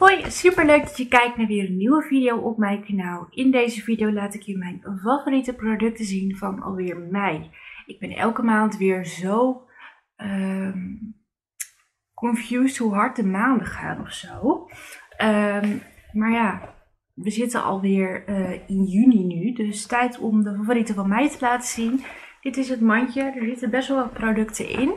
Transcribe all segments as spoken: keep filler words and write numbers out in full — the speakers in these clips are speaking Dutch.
Hoi, super leuk dat je kijkt naar weer een nieuwe video op mijn kanaal. In deze video laat ik je mijn favoriete producten zien van alweer mei. Ik ben elke maand weer zo um, confused hoe hard de maanden gaan of zo. Um, maar ja, we zitten alweer uh, in juni nu, dus tijd om de favorieten van mij te laten zien. Dit is het mandje, er zitten best wel wat producten in.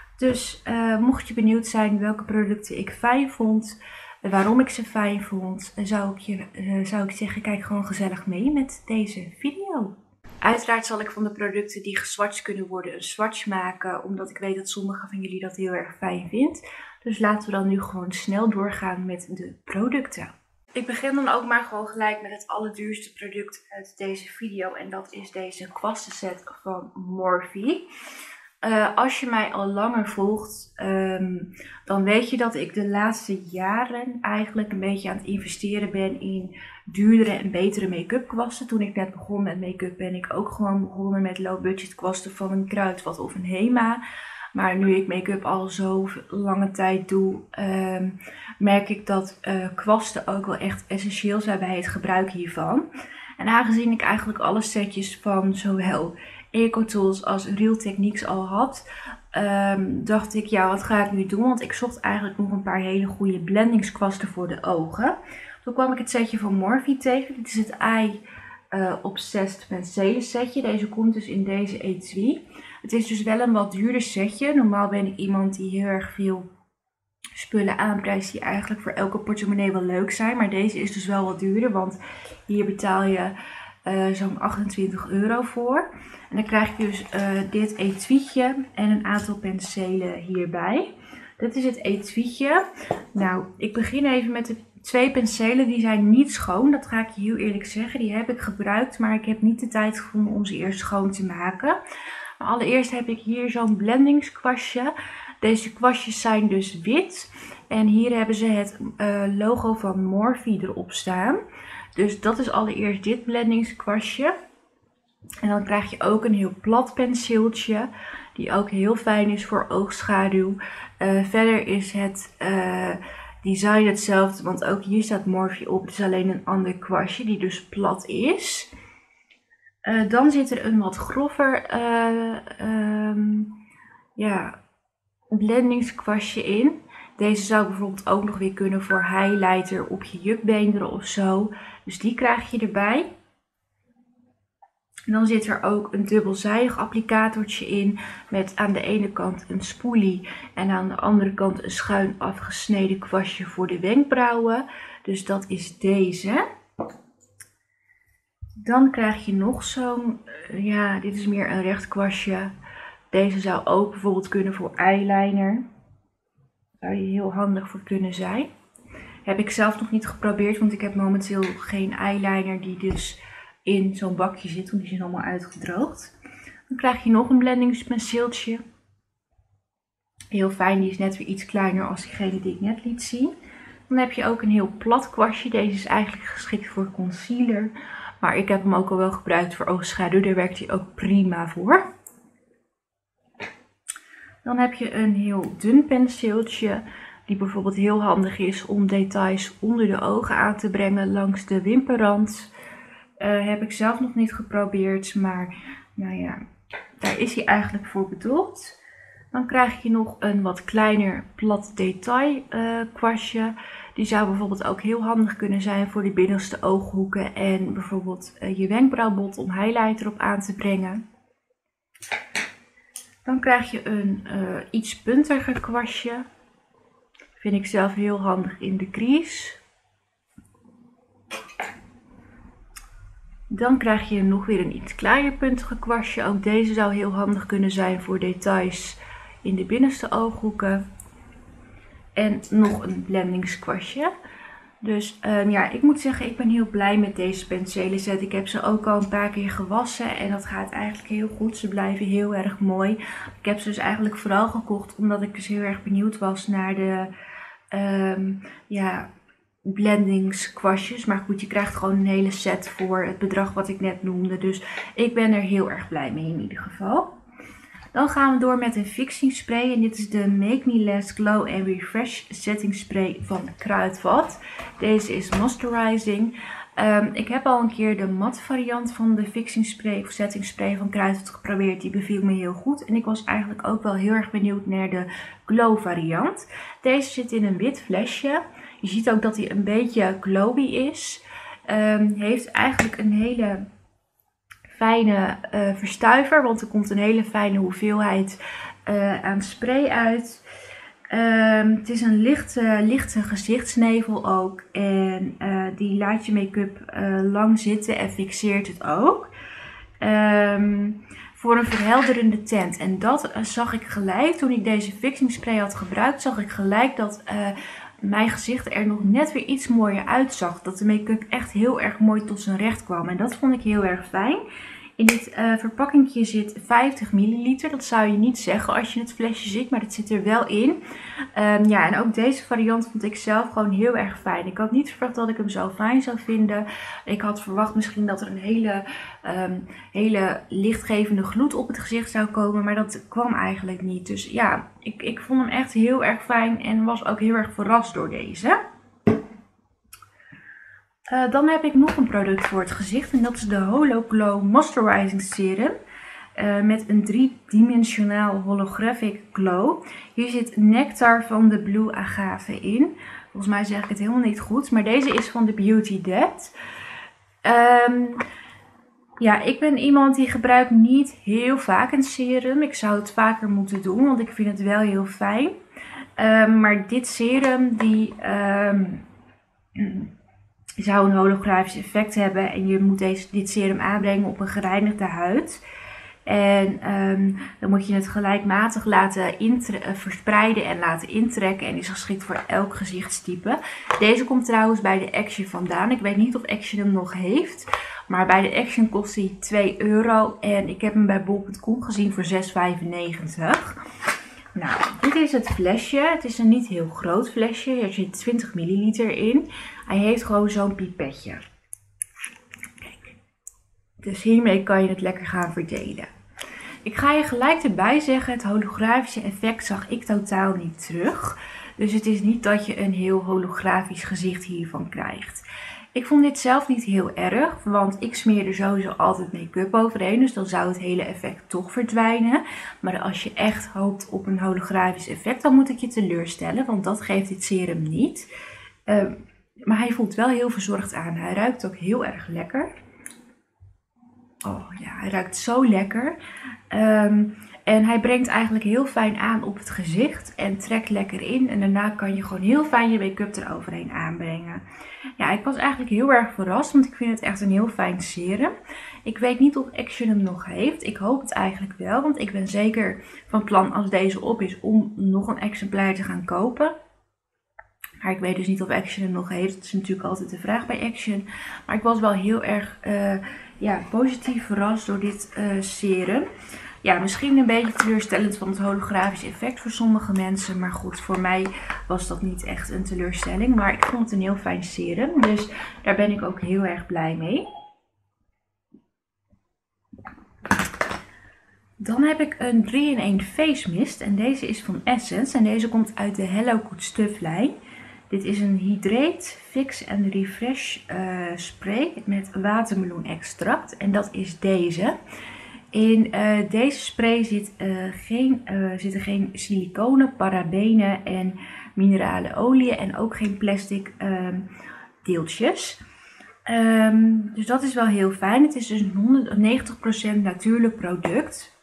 Dus uh, mocht je benieuwd zijn welke producten ik fijn vond, waarom ik ze fijn vond, zou ik, je, uh, zou ik zeggen, kijk gewoon gezellig mee met deze video. Uiteraard zal ik van de producten die geswatcht kunnen worden een swatch maken, omdat ik weet dat sommigen van jullie dat heel erg fijn vindt. Dus laten we dan nu gewoon snel doorgaan met de producten. Ik begin dan ook maar gewoon gelijk met het allerduurste product uit deze video en dat is deze kwastenset van Morphe. Uh, als je mij al langer volgt, um, dan weet je dat ik de laatste jaren eigenlijk een beetje aan het investeren ben in duurdere en betere make-up kwasten. Toen ik net begon met make-up ben ik ook gewoon begonnen met low budget kwasten van een Kruidvat of een Hema. Maar nu ik make-up al zo lange tijd doe, um, merk ik dat uh, kwasten ook wel echt essentieel zijn bij het gebruik hiervan. En aangezien ik eigenlijk alle setjes van zowel EcoTools als Real Techniques al had, um, dacht ik, ja, wat ga ik nu doen? Want ik zocht eigenlijk nog een paar hele goede blendingskwasten voor de ogen. Toen kwam ik het setje van Morphe tegen. Dit is het Eye uh, Obsessed Penselen setje. Deze komt dus in deze etui. Het is dus wel een wat duurder setje. Normaal ben ik iemand die heel erg veel spullen aanprijst die eigenlijk voor elke portemonnee wel leuk zijn. Maar deze is dus wel wat duurder, want hier betaal je uh, zo'n achtentwintig euro voor. En dan krijg je dus uh, dit etuietje en een aantal penselen hierbij. Dit is het etuietje. Nou, ik begin even met de twee penselen. Die zijn niet schoon, dat ga ik je heel eerlijk zeggen. Die heb ik gebruikt, maar ik heb niet de tijd gevonden om ze eerst schoon te maken. Maar allereerst heb ik hier zo'n blendingskwastje. Deze kwastjes zijn dus wit. En hier hebben ze het uh, logo van Morphe erop staan. Dus dat is allereerst dit blendingskwastje. En dan krijg je ook een heel plat penseeltje, die ook heel fijn is voor oogschaduw. Uh, verder is het uh, design hetzelfde, want ook hier staat Morphe op. Het is alleen een ander kwastje die dus plat is. Uh, dan zit er een wat grover uh, um, ja, blendingskwastje in. Deze zou bijvoorbeeld ook nog weer kunnen voor highlighter op je jukbeenderen of zo. Dus die krijg je erbij. En dan zit er ook een dubbelzijdig applicatortje in met aan de ene kant een spoelie en aan de andere kant een schuin afgesneden kwastje voor de wenkbrauwen. Dus dat is deze. Dan krijg je nog zo'n, ja, dit is meer een recht kwastje. Deze zou ook bijvoorbeeld kunnen voor eyeliner. Zou je heel handig voor kunnen zijn. Heb ik zelf nog niet geprobeerd, want ik heb momenteel geen eyeliner die dus in zo'n bakje zit, want die zijn allemaal uitgedroogd. Dan krijg je nog een blendingspenseeltje. Heel fijn, die is net weer iets kleiner als diegene die ik net liet zien. Dan heb je ook een heel plat kwastje. Deze is eigenlijk geschikt voor concealer. Maar ik heb hem ook al wel gebruikt voor oogschaduw. Daar werkt hij ook prima voor. Dan heb je een heel dun penseeltje. Die bijvoorbeeld heel handig is om details onder de ogen aan te brengen langs de wimperrand. Uh, heb ik zelf nog niet geprobeerd, maar nou ja, daar is hij eigenlijk voor bedoeld. Dan krijg je nog een wat kleiner plat detail uh, kwastje. Die zou bijvoorbeeld ook heel handig kunnen zijn voor de binnenste ooghoeken en bijvoorbeeld uh, je wenkbrauwbot om highlighter op aan te brengen. Dan krijg je een uh, iets puntiger kwastje. Vind ik zelf heel handig in de crease. Dan krijg je nog weer een iets kleiner puntige kwastje. Ook deze zou heel handig kunnen zijn voor details in de binnenste ooghoeken. En nog een blendingskwastje. Dus um, ja, ik moet zeggen, ik ben heel blij met deze penselen set. Ik heb ze ook al een paar keer gewassen en dat gaat eigenlijk heel goed. Ze blijven heel erg mooi. Ik heb ze dus eigenlijk vooral gekocht omdat ik dus heel erg benieuwd was naar de um, ja, blendingskwastjes. Maar goed, je krijgt gewoon een hele set voor het bedrag wat ik net noemde. Dus ik ben er heel erg blij mee in ieder geval. Dan gaan we door met een fixing spray. En dit is de Make Me Last Glow and Refresh Setting Spray van Kruidvat. Deze is moisturizing. Um, ik heb al een keer de matte variant van de fixing spray of setting spray van Kruidvat geprobeerd. Die beviel me heel goed. En ik was eigenlijk ook wel heel erg benieuwd naar de glow variant. Deze zit in een wit flesje. Je ziet ook dat hij een beetje glowy is. Um, heeft eigenlijk een hele fijne uh, verstuiver, want er komt een hele fijne hoeveelheid uh, aan spray uit. Um, het is een lichte, lichte gezichtsnevel ook en uh, die laat je make-up uh, lang zitten en fixeert het ook. Um, voor een verhelderende tint. En dat uh, zag ik gelijk toen ik deze fixing spray had gebruikt, zag ik gelijk dat uh, mijn gezicht er nog net weer iets mooier uitzag. Dat de make-up echt heel erg mooi tot zijn recht kwam. En dat vond ik heel erg fijn. In dit uh, verpakkingje zit vijftig milliliter. Dat zou je niet zeggen als je het flesje ziet, maar dat zit er wel in. Um, ja, en ook deze variant vond ik zelf gewoon heel erg fijn. Ik had niet verwacht dat ik hem zo fijn zou vinden. Ik had verwacht misschien dat er een hele, um, hele lichtgevende gloed op het gezicht zou komen, maar dat kwam eigenlijk niet. Dus ja, ik, ik vond hem echt heel erg fijn en was ook heel erg verrast door deze. Uh, dan heb ik nog een product voor het gezicht en dat is de Holo Glow Moisturizing Serum. Uh, met een driedimensionaal holographic glow. Hier zit nectar van de Blue Agave in. Volgens mij zeg ik het helemaal niet goed, maar deze is van de Beauty Depth. Um, ja, ik ben iemand die gebruikt niet heel vaak een serum. Ik zou het vaker moeten doen, want ik vind het wel heel fijn. Um, maar dit serum die... Um, zou een holografisch effect hebben en je moet deze, dit serum aanbrengen op een gereinigde huid. En um, dan moet je het gelijkmatig laten verspreiden en laten intrekken en is geschikt voor elk gezichtstype. Deze komt trouwens bij de Action vandaan. Ik weet niet of Action hem nog heeft, maar bij de Action kost hij twee euro en ik heb hem bij bol punt com gezien voor zes vijfennegentig. Nou, dit is het flesje. Het is een niet heel groot flesje. Er zit twintig milliliter in. Hij heeft gewoon zo'n pipetje. Kijk. Dus hiermee kan je het lekker gaan verdelen. Ik ga je gelijk erbij zeggen, het holografische effect zag ik totaal niet terug. Dus het is niet dat je een heel holografisch gezicht hiervan krijgt. Ik vond dit zelf niet heel erg, want ik smeer er sowieso altijd make-up overheen. Dus dan zou het hele effect toch verdwijnen. Maar als je echt hoopt op een holografisch effect, dan moet ik je teleurstellen. Want dat geeft dit serum niet. Uh, maar hij voelt wel heel verzorgd aan. Hij ruikt ook heel erg lekker. Oh ja, hij ruikt zo lekker. Um, en hij brengt eigenlijk heel fijn aan op het gezicht en trekt lekker in. En daarna kan je gewoon heel fijn je make-up eroverheen aanbrengen. Ja, ik was eigenlijk heel erg verrast, want ik vind het echt een heel fijn serum. Ik weet niet of Action hem nog heeft. Ik hoop het eigenlijk wel, want ik ben zeker van plan als deze op is om nog een exemplaar te gaan kopen. Maar ik weet dus niet of Action hem nog heeft. Dat is natuurlijk altijd de vraag bij Action. Maar ik was wel heel erg uh, ja, positief verrast door dit uh, serum. Ja, misschien een beetje teleurstellend van het holografisch effect voor sommige mensen. Maar goed, voor mij was dat niet echt een teleurstelling. Maar ik vond het een heel fijn serum. Dus daar ben ik ook heel erg blij mee. Dan heb ik een drie in één face mist. En deze is van Essence. En deze komt uit de Hello Good Stuff lijn. Dit is een Hydrate, Fix en Refresh uh, spray met watermeloen extract. En dat is deze. In uh, deze spray zit, uh, geen, uh, zitten geen siliconen, parabenen en minerale oliën en ook geen plastic um, deeltjes. Um, dus dat is wel heel fijn. Het is dus een honderdnegentig procent natuurlijk product.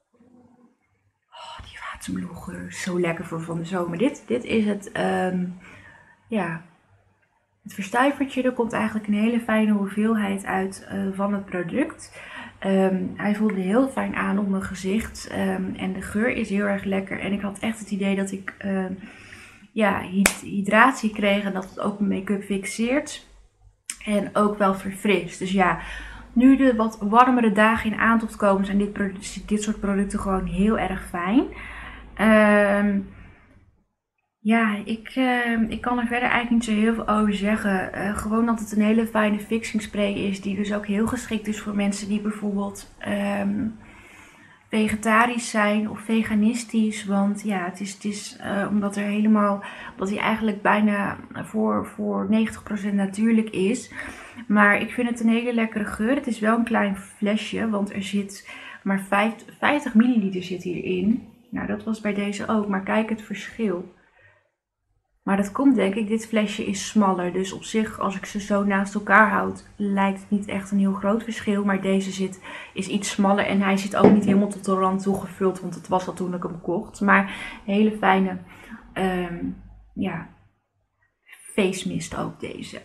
Oh, die watermeloengeur is zo lekker voor van de zomer. Dit, dit is het, um, ja, het verstuivertje. Er komt eigenlijk een hele fijne hoeveelheid uit uh, van het product. Um, hij voelde heel fijn aan op mijn gezicht um, en de geur is heel erg lekker. En ik had echt het idee dat ik um, ja, hydratie kreeg en dat het ook mijn make-up fixeert. En ook wel verfrist. Dus ja, nu de wat warmere dagen in aantocht komen, zijn dit, dit soort producten gewoon heel erg fijn. Um, Ja, ik, uh, ik kan er verder eigenlijk niet zo heel veel over zeggen. Uh, gewoon dat het een hele fijne fixing spray is. Die dus ook heel geschikt is voor mensen die bijvoorbeeld um, vegetarisch zijn of veganistisch. Want ja, het is, het is uh, omdat er helemaal, dat hij eigenlijk bijna voor, voor negentig procent natuurlijk is. Maar ik vind het een hele lekkere geur. Het is wel een klein flesje, want er zit maar vijftig milliliter zit hierin. Nou, dat was bij deze ook, maar kijk het verschil. Maar dat komt denk ik, dit flesje is smaller. Dus op zich, als ik ze zo naast elkaar houd, lijkt het niet echt een heel groot verschil. Maar deze zit, is iets smaller en hij zit ook niet helemaal tot de rand toe gevuld. Want het was al toen ik hem kocht. Maar een hele fijne um, ja, face mist ook deze.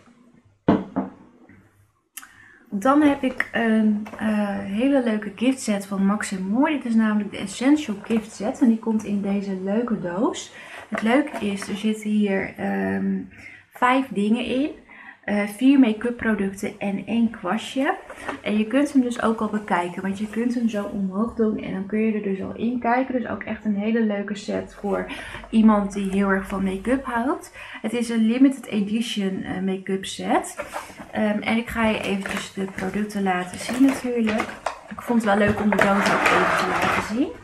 Dan heb ik een uh, hele leuke gift set van Max en Mooi. Dit is namelijk de Essential Gift Set en die komt in deze leuke doos. Het leuke is, er zitten hier um, vijf dingen in. Uh, vier make-up producten en één kwastje. En je kunt hem dus ook al bekijken, want je kunt hem zo omhoog doen en dan kun je er dus al in kijken. Dus ook echt een hele leuke set voor iemand die heel erg van make-up houdt. Het is een limited edition uh, make-up set. Um, en ik ga je eventjes de producten laten zien natuurlijk. Ik vond het wel leuk om de doos ook even te laten zien.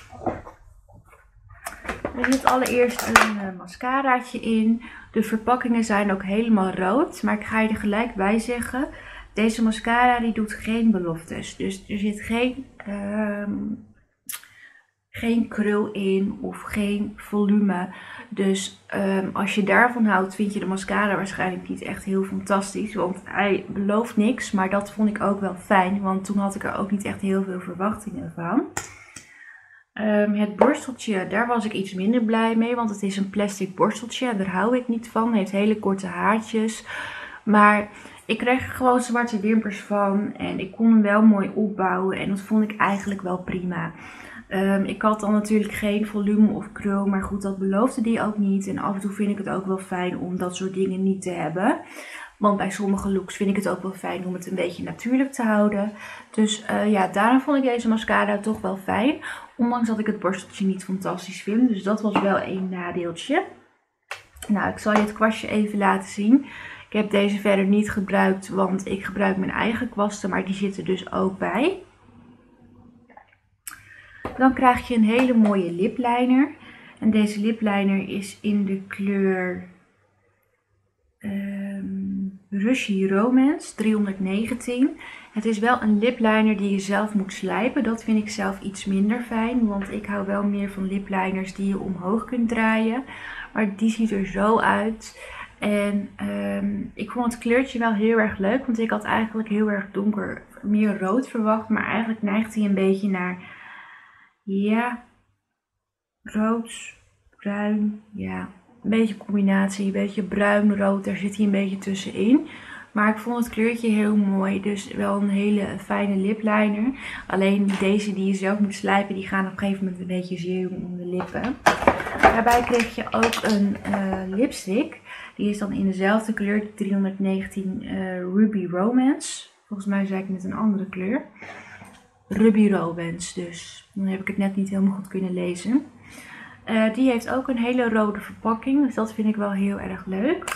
Er zit allereerst een uh, mascaraatje in. De verpakkingen zijn ook helemaal rood. Maar ik ga je er gelijk bij zeggen. Deze mascara die doet geen beloftes. Dus er zit geen, um, geen krul in of geen volume. Dus um, als je daarvan houdt vind je de mascara waarschijnlijk niet echt heel fantastisch. Want hij belooft niks. Maar dat vond ik ook wel fijn. Want toen had ik er ook niet echt heel veel verwachtingen van. Um, het borsteltje, daar was ik iets minder blij mee, want het is een plastic borsteltje en daar hou ik niet van. Het heeft hele korte haartjes, maar ik kreeg er gewoon zwarte wimpers van en ik kon hem wel mooi opbouwen en dat vond ik eigenlijk wel prima. Um, ik had dan natuurlijk geen volume of krul, maar goed, dat beloofde die ook niet. En af en toe vind ik het ook wel fijn om dat soort dingen niet te hebben. Want bij sommige looks vind ik het ook wel fijn om het een beetje natuurlijk te houden. Dus uh, ja, daarom vond ik deze mascara toch wel fijn. Ondanks dat ik het borsteltje niet fantastisch vind. Dus dat was wel een nadeeltje. Nou, ik zal je het kwastje even laten zien. Ik heb deze verder niet gebruikt, want ik gebruik mijn eigen kwasten. Maar die zitten dus ook bij. Dan krijg je een hele mooie lipliner. En deze lipliner is in de kleur um, Rushy Romance driehonderdnegentien. Het is wel een lipliner die je zelf moet slijpen. Dat vind ik zelf iets minder fijn. Want ik hou wel meer van lipliners die je omhoog kunt draaien. Maar die ziet er zo uit. En um, ik vond het kleurtje wel heel erg leuk. Want ik had eigenlijk heel erg donker, meer rood verwacht. Maar eigenlijk neigt hij een beetje naar, ja, rood, bruin, ja, een beetje combinatie, een beetje bruin, rood, daar zit hij een beetje tussenin. Maar ik vond het kleurtje heel mooi, dus wel een hele fijne lipliner. Alleen deze die je zelf moet slijpen, die gaan op een gegeven moment een beetje zeer om de lippen. Daarbij kreeg je ook een uh, lipstick. Die is dan in dezelfde kleur, driehonderdnegentien uh, Ruby Romance. Volgens mij zei ik met een andere kleur. Ruby Romance dus. Dan heb ik het net niet helemaal goed kunnen lezen. Uh, die heeft ook een hele rode verpakking, dus dat vind ik wel heel erg leuk.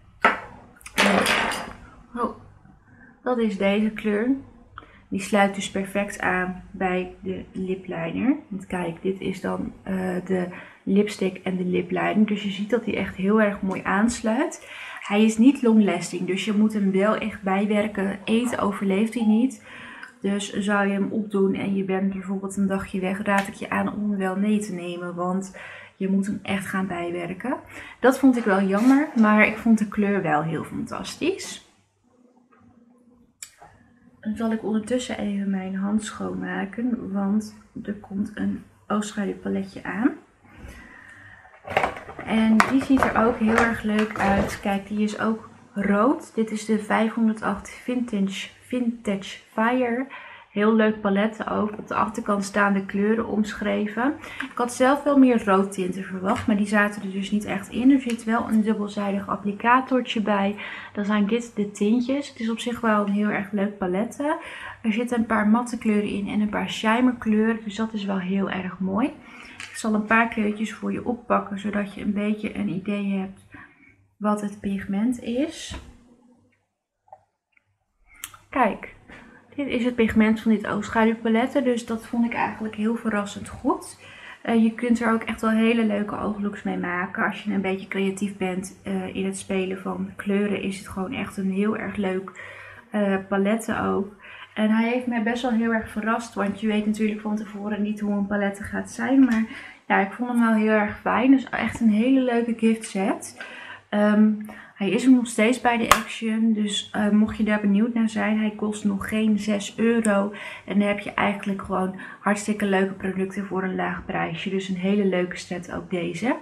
Oh, dat is deze kleur. Die sluit dus perfect aan bij de lipliner. Want kijk, dit is dan uh, de lipstick en de lipliner. Dus je ziet dat hij echt heel erg mooi aansluit. Hij is niet long lasting, dus je moet hem wel echt bijwerken. Eten overleeft hij niet. Dus zou je hem opdoen en je bent bijvoorbeeld een dagje weg, raad ik je aan om hem wel mee te nemen. Want je moet hem echt gaan bijwerken. Dat vond ik wel jammer, maar ik vond de kleur wel heel fantastisch. Dan zal ik ondertussen even mijn hand schoonmaken, want er komt een oogschaduwpaletje aan. En die ziet er ook heel erg leuk uit. Kijk, die is ook rood. Dit is de vijfhonderdacht Vintage, Vintage Fire. Heel leuk palet ook. Op de achterkant staan de kleuren omschreven. Ik had zelf wel meer roodtinten verwacht, maar die zaten er dus niet echt in. Er zit wel een dubbelzijdig applicatortje bij. Dan zijn dit de tintjes. Het is op zich wel een heel erg leuk palet. Er zitten een paar matte kleuren in en een paar shimmer kleuren. Dus dat is wel heel erg mooi. Ik zal een paar kleurtjes voor je oppakken, zodat je een beetje een idee hebt wat het pigment is. Kijk. Dit is het pigment van dit oogschaduwpaletten, dus dat vond ik eigenlijk heel verrassend goed. Uh, je kunt er ook echt wel hele leuke ooglooks mee maken. Als je een beetje creatief bent uh, in het spelen van kleuren, is het gewoon echt een heel erg leuk uh, paletten ook. En hij heeft mij best wel heel erg verrast, want je weet natuurlijk van tevoren niet hoe een palette gaat zijn. Maar ja, ik vond hem wel heel erg fijn. Dus echt een hele leuke gift set. Um, hij is hem nog steeds bij de Action, dus uh, mocht je daar benieuwd naar zijn, hij kost nog geen zes euro. En dan heb je eigenlijk gewoon hartstikke leuke producten voor een laag prijsje. Dus een hele leuke set ook deze.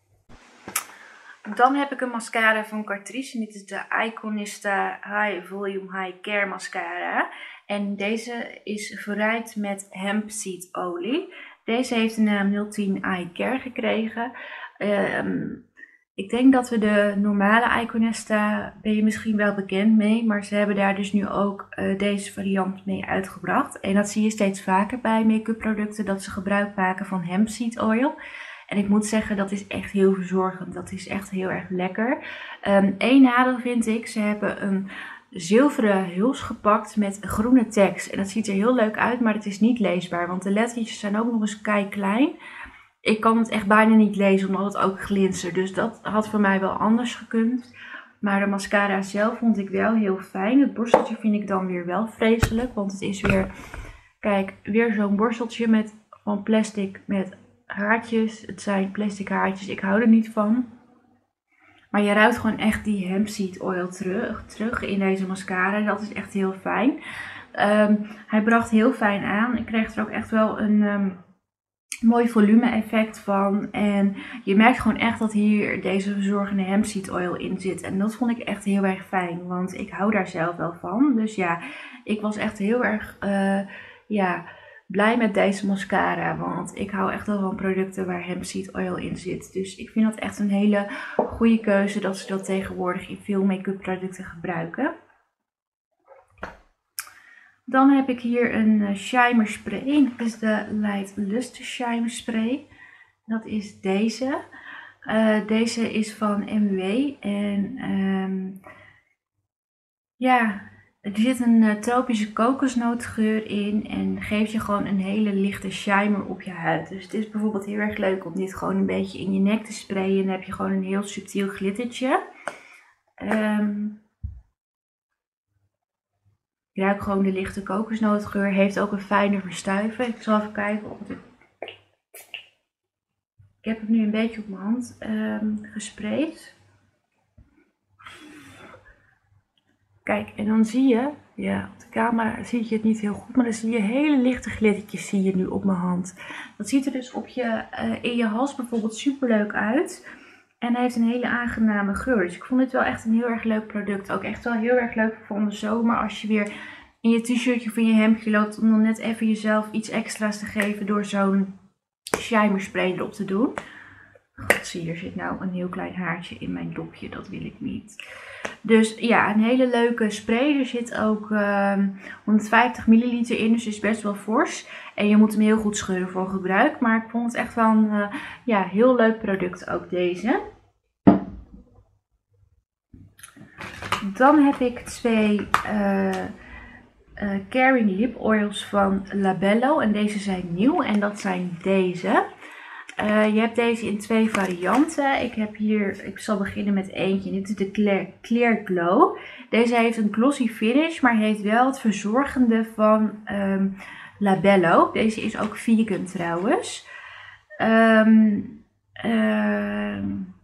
Dan heb ik een mascara van Catrice. En dit is de Iconista High Volume High Care Mascara. En deze is verrijkt met hemp seed olie. Deze heeft de naam nul tien Eye Care gekregen. Um, ik denk dat we de normale Iconista, ben je misschien wel bekend mee. Maar ze hebben daar dus nu ook uh, deze variant mee uitgebracht. En dat zie je steeds vaker bij make-up producten, dat ze gebruik maken van hemp seed oil. En ik moet zeggen, dat is echt heel verzorgend. Dat is echt heel erg lekker. Um, Eén nadeel vind ik, ze hebben een zilveren huls gepakt met groene tekst. En dat ziet er heel leuk uit, maar het is niet leesbaar. Want de lettertjes zijn ook nog eens kei klein. Ik kan het echt bijna niet lezen, omdat het ook glinstert. Dus dat had voor mij wel anders gekund. Maar de mascara zelf vond ik wel heel fijn. Het borsteltje vind ik dan weer wel vreselijk. Want het is weer, kijk, weer zo'n borsteltje met van plastic met haartjes. Het zijn plastic haartjes, ik hou er niet van. Maar je ruikt gewoon echt die hemp seed oil terug, terug in deze mascara. Dat is echt heel fijn. Um, hij bracht heel fijn aan. Ik kreeg er ook echt wel een um, mooi volume effect van. En je merkt gewoon echt dat hier deze verzorgende hemp seed oil in zit. En dat vond ik echt heel erg fijn. Want ik hou daar zelf wel van. Dus ja, ik was echt heel erg uh, ja, blij met deze mascara. Want ik hou echt wel van producten waar hemp seed oil in zit. Dus ik vind dat echt een hele goede keuze dat ze dat tegenwoordig in veel make-up producten gebruiken. Dan heb ik hier een uh, Shimmer spray. Dat is de Light Luster Shimmer spray. Dat is deze. Uh, deze is van M W. En um, ja, er zit een uh, tropische kokosnootgeur in. En geeft je gewoon een hele lichte shimmer op je huid. Dus het is bijvoorbeeld heel erg leuk om dit gewoon een beetje in je nek te sprayen. En dan heb je gewoon een heel subtiel glittertje. Um, Ik ruik gewoon de lichte kokosnootgeur. Heeft ook een fijne verstuiven. Ik zal even kijken of het... Ik heb het nu een beetje op mijn hand um, gespreid. Kijk, en dan zie je... Ja, op de camera zie je het niet heel goed. Maar dan zie je hele lichte glittertjes zie je nu op mijn hand. Dat ziet er dus op je, uh, in je hals bijvoorbeeld super leuk uit. En hij heeft een hele aangename geur. Dus ik vond dit wel echt een heel erg leuk product. Ook echt wel heel erg leuk voor de zomer. Als je weer in je t-shirtje of in je hemdje loopt. Om dan net even jezelf iets extra's te geven. Door zo'n shimmer spray erop te doen. God, zie, er zit nou een heel klein haartje in mijn dopje. Dat wil ik niet. Dus ja, een hele leuke spray. Er zit ook um, honderdvijftig milliliter in. Dus is best wel fors. En je moet hem heel goed scheuren voor gebruik. Maar ik vond het echt wel een uh, ja, heel leuk product ook deze. Dan heb ik twee uh, uh, Caring Lip Oils van Labello. En deze zijn nieuw. En dat zijn deze. Uh, je hebt deze in twee varianten. Ik heb hier, ik zal beginnen met eentje. Dit is de Clear, Clear Glow. Deze heeft een glossy finish, maar heeft wel het verzorgende van um, Labello. Deze is ook vegan trouwens. Um, um,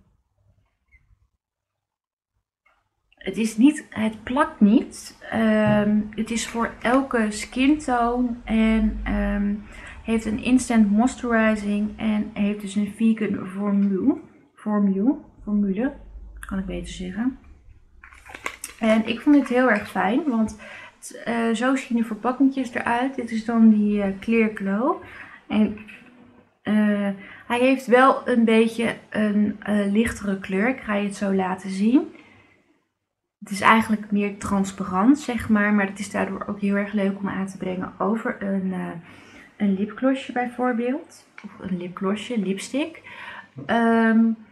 het is niet, het plakt niet. Um, het is voor elke skin tone en um, heeft een instant moisturizing en heeft dus een vegan formule. Formule, formule, kan ik beter zeggen. En ik vond dit heel erg fijn, want het, uh, zo zien de verpakkingjes eruit. Dit is dan die uh, Clear Glow. En uh, hij heeft wel een beetje een uh, lichtere kleur. Ik ga je het zo laten zien. Het is eigenlijk meer transparant, zeg maar. Maar het is daardoor ook heel erg leuk om aan te brengen over een... Uh, Een lipglossje bijvoorbeeld. Of een lipglossje, lipstick. Um,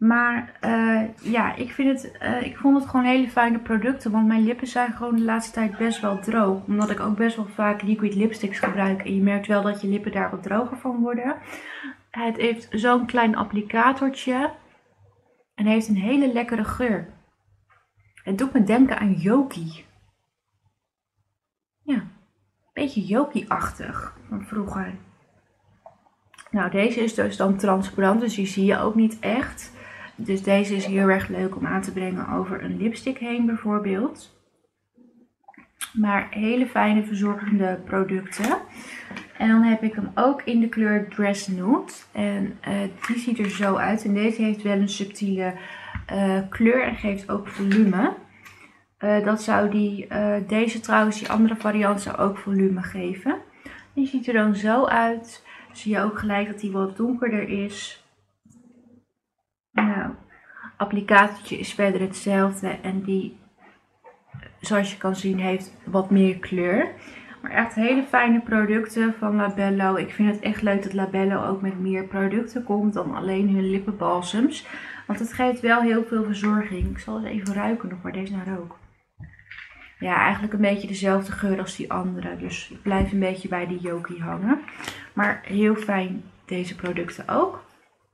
Maar uh, ja, ik, vind het, uh, ik vond het gewoon hele fijne producten. Want mijn lippen zijn gewoon de laatste tijd best wel droog. Omdat ik ook best wel vaak liquid lipsticks gebruik. En je merkt wel dat je lippen daar wat droger van worden. Het heeft zo'n klein applicatortje. En heeft een hele lekkere geur. Het doet me denken aan Yoki. Ja, een beetje Yoki-achtig van vroeger. Nou, deze is dus dan transparant, dus die zie je ook niet echt. Dus deze is heel erg leuk om aan te brengen over een lipstick heen bijvoorbeeld. Maar hele fijne verzorgende producten. En dan heb ik hem ook in de kleur Dress Nude. En uh, die ziet er zo uit. En deze heeft wel een subtiele uh, kleur en geeft ook volume. Uh, dat zou die, uh, deze trouwens, die andere variant zou ook volume geven. Die ziet er dan zo uit. Zie je ook gelijk dat hij wat donkerder is. Nou, applicatortje is verder hetzelfde. En die, zoals je kan zien, heeft wat meer kleur. Maar echt hele fijne producten van Labello. Ik vind het echt leuk dat Labello ook met meer producten komt dan alleen hun lippenbalsems. Want het geeft wel heel veel verzorging. Ik zal eens even ruiken nog waar deze naar rook. Ja, eigenlijk een beetje dezelfde geur als die andere. Dus ik blijf een beetje bij die Yoki hangen. Maar heel fijn deze producten ook.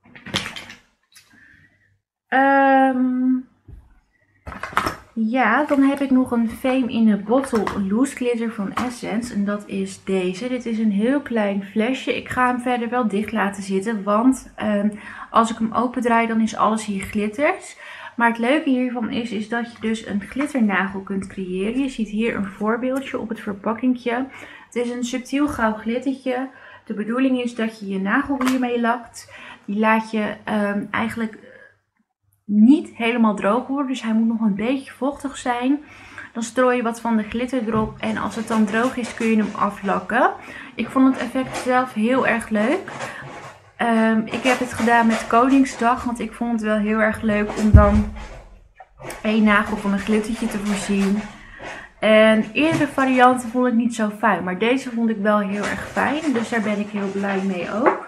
Um, ja, dan heb ik nog een Fame in a Bottle Loose Glitter van Essence. En dat is deze. Dit is een heel klein flesje. Ik ga hem verder wel dicht laten zitten. Want um, als ik hem opendraai, dan is alles hier glitters. Maar het leuke hiervan is, is dat je dus een glitternagel kunt creëren. Je ziet hier een voorbeeldje op het verpakkingje. Het is een subtiel gauw glittertje. De bedoeling is dat je je nagel hiermee lakt. Die laat je um, eigenlijk niet helemaal droog worden. Dus hij moet nog een beetje vochtig zijn. Dan strooi je wat van de glitter erop. En als het dan droog is, kun je hem aflakken. Ik vond het effect zelf heel erg leuk. Um, ik heb het gedaan met Koningsdag, want ik vond het wel heel erg leuk om dan één nagel van een glittertje te voorzien. En eerdere varianten vond ik niet zo fijn, maar deze vond ik wel heel erg fijn, dus daar ben ik heel blij mee ook.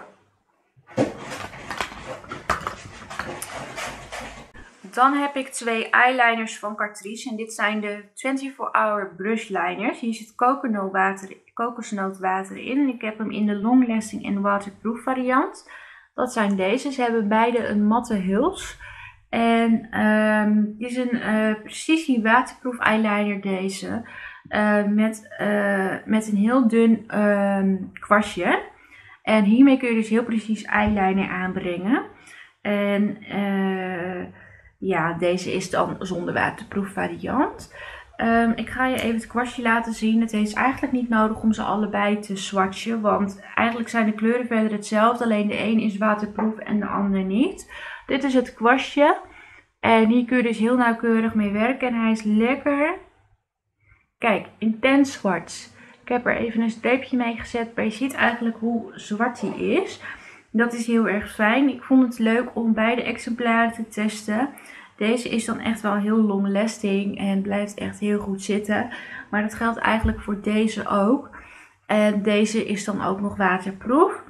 Dan heb ik twee eyeliners van Catrice en dit zijn de vierentwintig hour brush liners. Hier zit kokosnootwater, kokosnootwater in en ik heb hem in de long lasting en waterproof variant. Dat zijn deze. Ze hebben beide een matte huls. En um, dit is een uh, precisie waterproof eyeliner deze. Uh, met, uh, met een heel dun um, kwastje. En hiermee kun je dus heel precies eyeliner aanbrengen. En uh, ja, deze is dan zonder waterproof variant. Um, ik ga je even het kwastje laten zien. Het is eigenlijk niet nodig om ze allebei te swatchen. Want eigenlijk zijn de kleuren verder hetzelfde. Alleen de een is waterproof en de ander niet. Dit is het kwastje. En hier kun je dus heel nauwkeurig mee werken. En hij is lekker. Kijk, intens zwart. Ik heb er even een streepje mee gezet. Maar je ziet eigenlijk hoe zwart hij is. Dat is heel erg fijn. Ik vond het leuk om beide exemplaren te testen. Deze is dan echt wel heel long lasting en blijft echt heel goed zitten. Maar dat geldt eigenlijk voor deze ook. En deze is dan ook nog waterproof.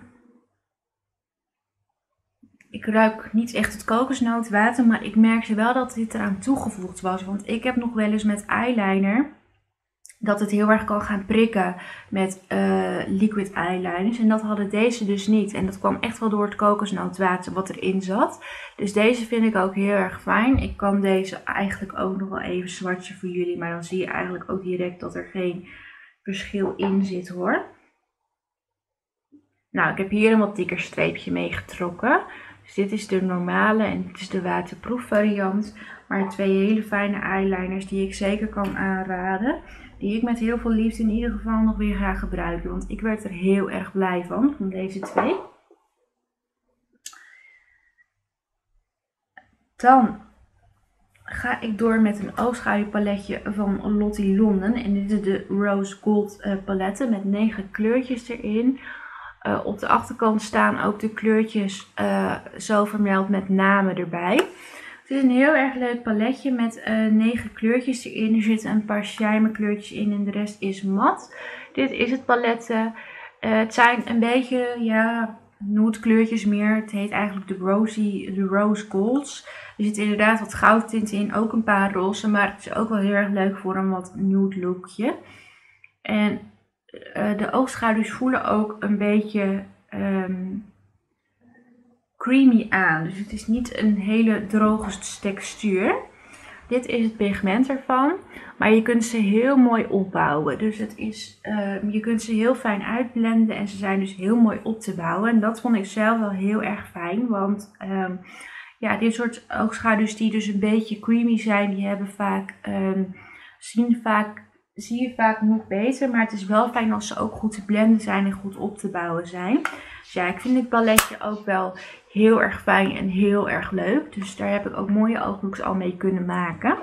Ik ruik niet echt het kokosnootwater, maar ik merkte wel dat dit eraan toegevoegd was. Want ik heb nog wel eens met eyeliner dat het heel erg kan gaan prikken met uh, liquid eyeliners. En dat hadden deze dus niet. En dat kwam echt wel door het kokosnootwater wat erin zat. Dus deze vind ik ook heel erg fijn. Ik kan deze eigenlijk ook nog wel even swatchen voor jullie. Maar dan zie je eigenlijk ook direct dat er geen verschil in zit hoor. Nou, ik heb hier een wat dikker streepje mee getrokken. Dus dit is de normale en dit is de waterproof variant. Maar twee hele fijne eyeliners die ik zeker kan aanraden. Die ik met heel veel liefde in ieder geval nog weer ga gebruiken. Want ik werd er heel erg blij van, van deze twee. Dan ga ik door met een oogschaduwpaletje van Lottie London. En dit is de Rose Gold uh, paletten met negen kleurtjes erin. Uh, op de achterkant staan ook de kleurtjes uh, zo vermeld met namen erbij. Het is een heel erg leuk paletje met uh, negen kleurtjes erin. Er zitten een paar shimmer kleurtjes in en de rest is mat. Dit is het palet. Uh, het zijn een beetje ja, nude kleurtjes meer. Het heet eigenlijk de, Rosy, de Rose Golds. Er zit inderdaad wat goudtint in, ook een paar roze, maar het is ook wel heel erg leuk voor een wat nude lookje. En uh, de oogschaduws voelen ook een beetje um, creamy aan. Dus het is niet een hele droge textuur. Dit is het pigment ervan. Maar je kunt ze heel mooi opbouwen. Dus het is, uh, je kunt ze heel fijn uitblenden. En ze zijn dus heel mooi op te bouwen. En dat vond ik zelf wel heel erg fijn. Want um, ja, dit soort oogschaduws die dus een beetje creamy zijn. Die hebben vaak, um, zien vaak, zie je vaak nog beter. Maar het is wel fijn als ze ook goed te blenden zijn en goed op te bouwen zijn. Dus ja, ik vind dit paletje ook wel heel erg fijn en heel erg leuk. Dus daar heb ik ook mooie ooglooks al mee kunnen maken.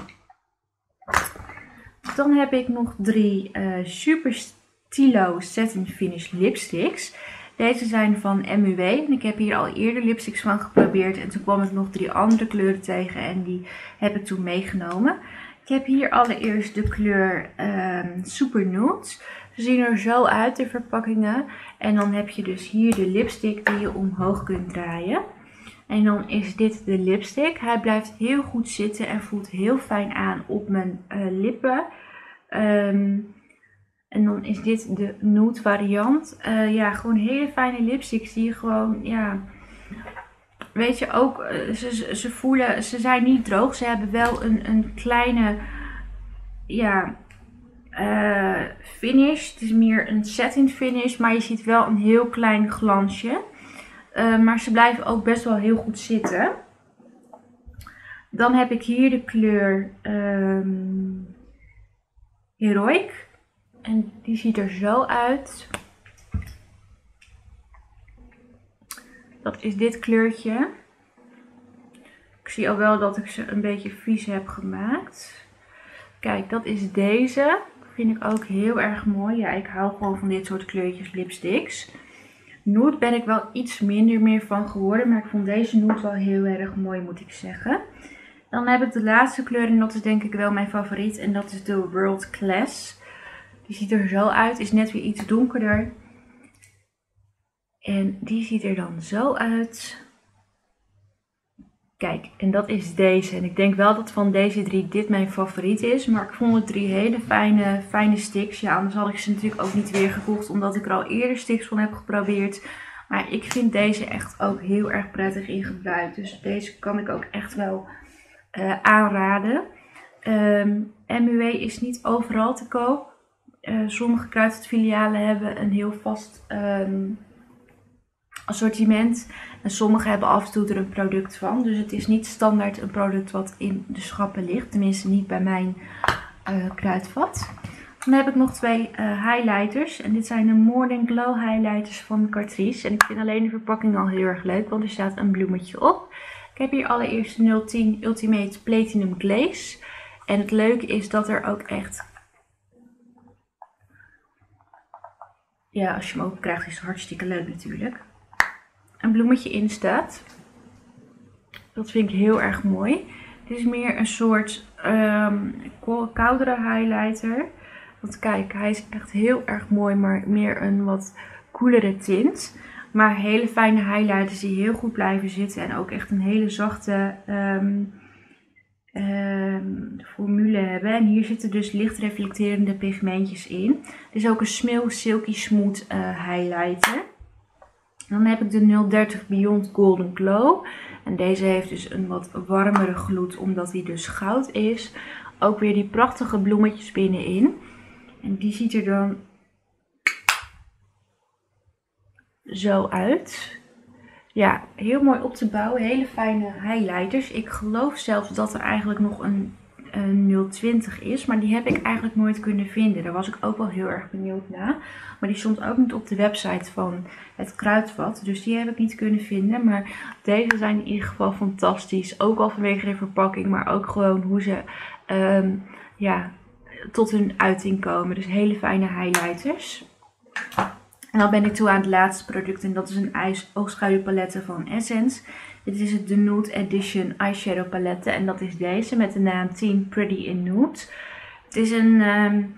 Dan heb ik nog drie uh, Super Stilo Satin Finish lipsticks. Deze zijn van M U W. En ik heb hier al eerder lipsticks van geprobeerd. En toen kwam ik nog drie andere kleuren tegen. En die heb ik toen meegenomen. Ik heb hier allereerst de kleur um, Super Nude. Ze zien er zo uit, de verpakkingen. En dan heb je dus hier de lipstick die je omhoog kunt draaien. En dan is dit de lipstick. Hij blijft heel goed zitten en voelt heel fijn aan op mijn uh, lippen. Um, en dan is dit de nude variant. Uh, ja, gewoon hele fijne lipsticks die je gewoon, ja... Weet je ook, uh, ze, ze voelen, ze zijn niet droog. Ze hebben wel een, een kleine, ja... Uh, finish. Het is meer een satin finish, maar je ziet wel een heel klein glansje. Uh, maar ze blijven ook best wel heel goed zitten. Dan heb ik hier de kleur um, Heroic. En die ziet er zo uit. Dat is dit kleurtje. Ik zie al wel dat ik ze een beetje vies heb gemaakt. Kijk, dat is deze. Vind ik ook heel erg mooi. Ja, ik hou gewoon van dit soort kleurtjes lipsticks. Nude ben ik wel iets minder meer van geworden. Maar ik vond deze nude wel heel erg mooi, moet ik zeggen. Dan heb ik de laatste kleur. En dat is denk ik wel mijn favoriet. En dat is de World Class. Die ziet er zo uit. Is net weer iets donkerder. En die ziet er dan zo uit. Kijk, en dat is deze. En ik denk wel dat van deze drie dit mijn favoriet is. Maar ik vond het drie hele fijne, fijne sticks. Ja, anders had ik ze natuurlijk ook niet weer gekocht. Omdat ik er al eerder sticks van heb geprobeerd. Maar ik vind deze echt ook heel erg prettig in gebruik. Dus deze kan ik ook echt wel uh, aanraden. Um, M U W is niet overal te koop. Uh, sommige kruidvatfilialen hebben een heel vast... Um, assortiment. En sommige hebben af en toe er een product van. Dus het is niet standaard een product wat in de schappen ligt. Tenminste niet bij mijn uh, kruidvat. Dan heb ik nog twee uh, highlighters. En dit zijn de More Than Glow highlighters van Catrice. En ik vind alleen de verpakking al heel erg leuk. Want er staat een bloemetje op. Ik heb hier allereerst de nul tien Ultimate Platinum Glaze. En het leuke is dat er ook echt... Ja, als je hem open krijgt is het hartstikke leuk natuurlijk. Een bloemetje in staat. Dat vind ik heel erg mooi. Dit is meer een soort um, koudere highlighter. Want kijk, hij is echt heel erg mooi, maar meer een wat koelere tint. Maar hele fijne highlighters die heel goed blijven zitten. En ook echt een hele zachte um, um, formule hebben. En hier zitten dus licht reflecterende pigmentjes in. Dit is ook een Smil Silky Smooth uh, highlighter. Dan heb ik de nul dertig Beyond Golden Glow. En deze heeft dus een wat warmere gloed, omdat hij dus goud is. Ook weer die prachtige bloemetjes binnenin. En die ziet er dan zo uit. Ja, heel mooi op te bouwen. Hele fijne highlighters. Ik geloof zelfs dat er eigenlijk nog een, een nul twintig is. Maar die heb ik eigenlijk nooit kunnen vinden. Daar was ik ook wel heel erg benieuwd naar. Maar die stond ook niet op de website van het kruidvat. Dus die heb ik niet kunnen vinden. Maar deze zijn in ieder geval fantastisch. Ook al vanwege de verpakking. Maar ook gewoon hoe ze um, ja, tot hun uiting komen. Dus hele fijne highlighters. En dan ben ik toe aan het laatste product. En dat is een oogschaduwpalette van Essence. Dit is het The Nude Edition Eyeshadow Palette. En dat is deze met de naam tien Pretty in Nude. Het is een um,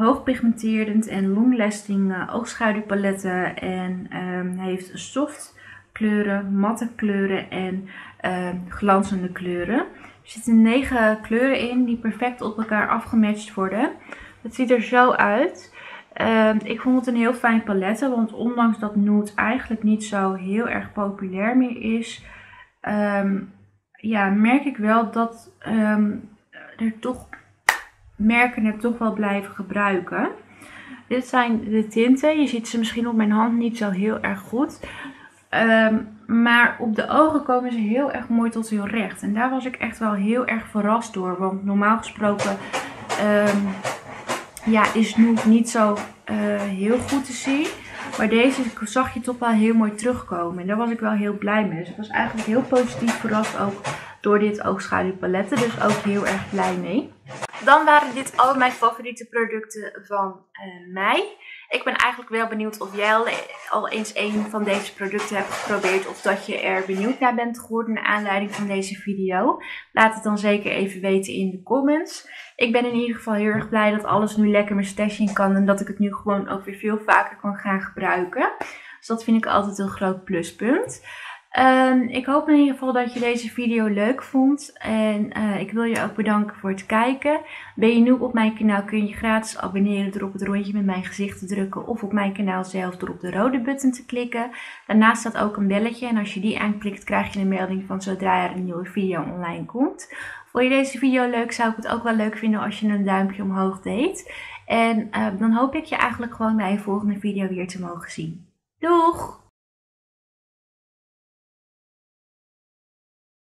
hoogpigmenterend en long-lasting uh, oogschaduwpaletten. En um, hij heeft soft kleuren, matte kleuren en uh, glanzende kleuren. Er zitten negen kleuren in die perfect op elkaar afgematcht worden. Het ziet er zo uit. Uh, ik vond het een heel fijn palet, want ondanks dat nude eigenlijk niet zo heel erg populair meer is, um, ja, merk ik wel dat um, er toch merken het toch wel blijven gebruiken. Dit zijn de tinten. Je ziet ze misschien op mijn hand niet zo heel erg goed. Um, maar op de ogen komen ze heel erg mooi tot heel recht. En daar was ik echt wel heel erg verrast door. Want normaal gesproken um, ja, is nude niet zo uh, heel goed te zien. Maar deze zag je toch wel heel mooi terugkomen. En daar was ik wel heel blij mee. Dus ik was eigenlijk heel positief verrast ook door dit oogschaduwpaletten. Dus ook heel erg blij mee. Dan waren dit al mijn favoriete producten van uh, mei. Ik ben eigenlijk wel benieuwd of jij al, al eens een van deze producten hebt geprobeerd. Of dat je er benieuwd naar bent geworden naar aanleiding van deze video. Laat het dan zeker even weten in de comments. Ik ben in ieder geval heel erg blij dat alles nu lekker mijn stash in kan. En dat ik het nu gewoon ook weer veel vaker kan gaan gebruiken. Dus dat vind ik altijd een groot pluspunt. Um, ik hoop in ieder geval dat je deze video leuk vond. En uh, ik wil je ook bedanken voor het kijken. Ben je nieuw op mijn kanaal kun je je gratis abonneren door op het rondje met mijn gezicht te drukken. Of op mijn kanaal zelf door op de rode button te klikken. Daarnaast staat ook een belletje. En als je die aanklikt krijg je een melding van zodra er een nieuwe video online komt. Vond je deze video leuk, zou ik het ook wel leuk vinden als je een duimpje omhoog deed. En uh, dan hoop ik je eigenlijk gewoon bij een volgende video weer te mogen zien. Doeg!